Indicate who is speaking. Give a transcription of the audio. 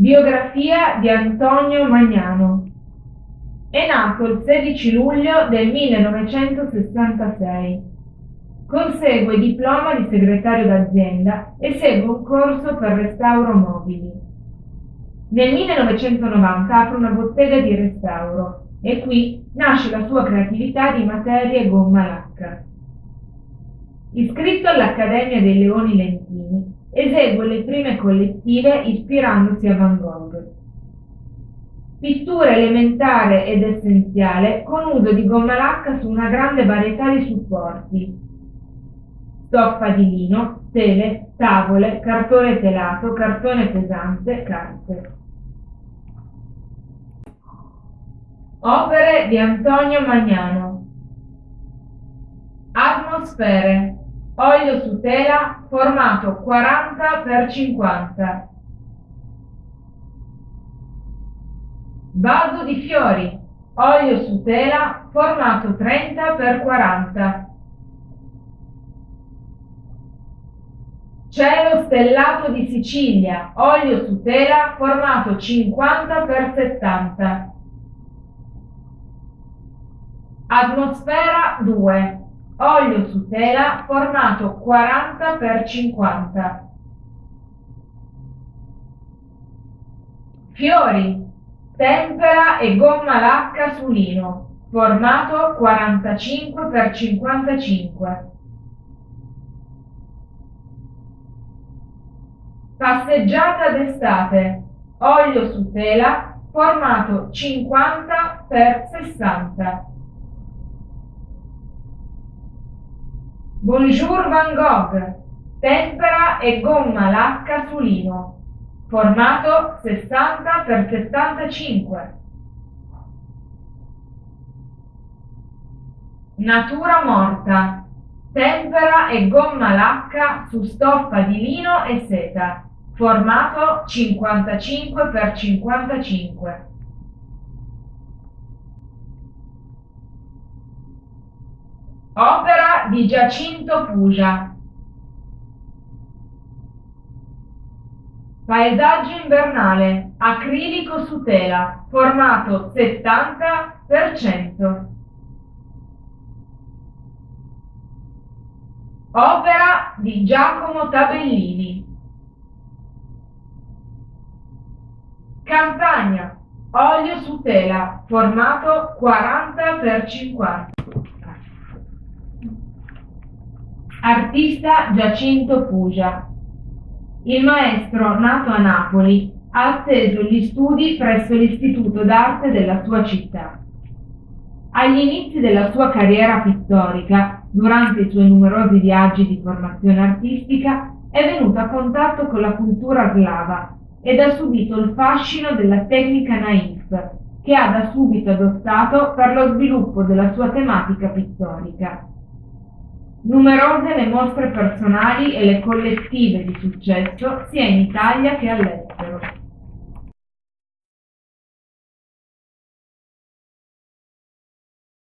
Speaker 1: Biografia di Antonio Magnano. È nato il 16 luglio del 1966. Consegue il diploma di segretario d'azienda e segue un corso per restauro mobili. Nel 1990 apre una bottega di restauro e qui nasce la sua creatività di materie gomma lacca. Iscritto all'Accademia dei Leoni Lentini, esegue le prime collettive ispirandosi a Van Gogh. Pittura elementare ed essenziale con uso di gomma lacca su una grande varietà di supporti: stoffa di lino, tele, tavole, cartone telato, cartone pesante, carte. Opere di Antonio Magnano. Atmosfere, olio su tela, formato 40x50. Vaso di fiori, olio su tela, formato 30x40. Cielo stellato di Sicilia, olio su tela, formato 50x70. Atmosfera 2, olio su tela, formato 40x50. Fiori, tempera e gomma lacca su lino, formato 45x55. Passeggiata d'estate, olio su tela, formato 50x60. Bonjour Van Gogh, tempera e gomma lacca su lino, formato 60x75. Natura morta, tempera e gomma lacca su stoffa di lino e seta, formato 55x55. Opera di Giacinto Puja. Paesaggio invernale, acrilico su tela, formato 70%. Opera di Giacomo Tabellini. Campagna, olio su tela, formato 40x50. Artista Giacinto Puja. Il maestro, nato a Napoli, ha atteso gli studi presso l'Istituto d'Arte della sua città. Agli inizi della sua carriera pittorica, durante i suoi numerosi viaggi di formazione artistica, è venuto a contatto con la cultura slava ed ha subito il fascino della tecnica naif, che ha da subito adottato per lo sviluppo della sua tematica pittorica. Numerose le mostre personali e le collettive di successo sia in Italia che all'estero.